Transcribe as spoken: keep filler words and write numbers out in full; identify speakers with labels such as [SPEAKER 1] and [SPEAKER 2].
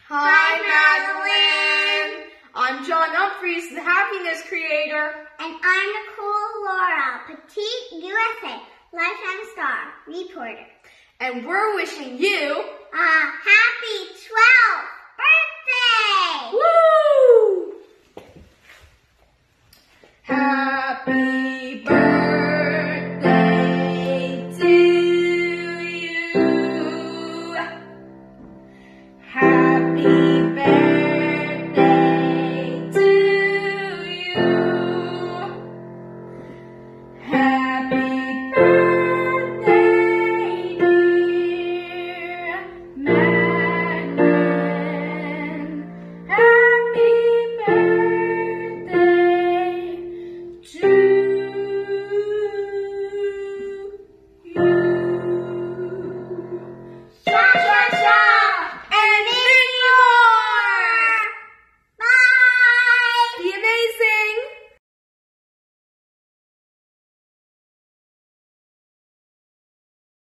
[SPEAKER 1] Hi, Madeline. I'm John Humphreys, the happiness creator.
[SPEAKER 2] And I'm Nicole Laura, Petite U S A Lifetime Star reporter.
[SPEAKER 1] And we're wishing you
[SPEAKER 2] a happy twelfth birthday!
[SPEAKER 1] Woo! Happy